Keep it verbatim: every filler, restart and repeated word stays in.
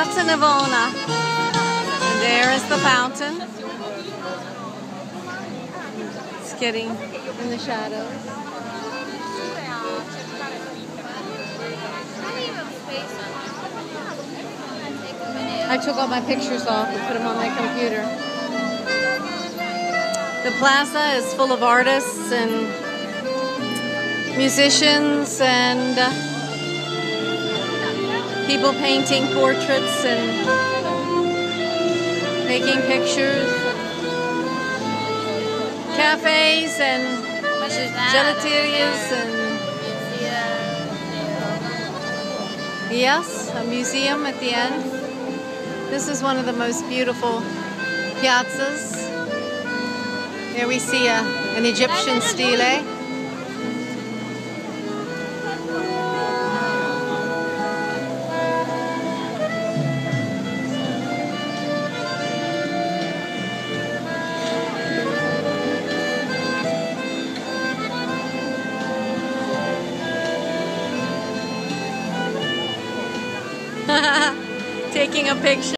Piazza Navona. And there is the fountain. It's getting in the shadows. I took all my pictures off and put them on my computer. The plaza is full of artists and musicians and uh, people painting portraits and taking pictures. Cafes and gelaterias and yes, a museum at the end. This is one of the most beautiful piazzas. There we see a, an Egyptian stele. Taking a picture.